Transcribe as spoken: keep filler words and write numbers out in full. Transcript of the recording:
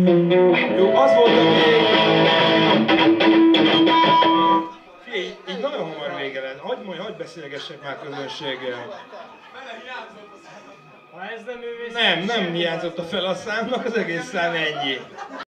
Jó, az volt a még... Figyelj, így nagyon hamar vége lenne. Hagyj majd, hagyj beszélgessek már közönséggel. Ha ez nem ő, Nem, nem hiányzott a fel a számnak, az egész szám ennyi.